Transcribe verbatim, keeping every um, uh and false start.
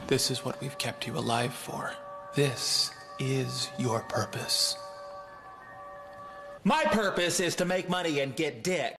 This is what we've kept you alive for. This is your purpose. My purpose is to make money and get dick.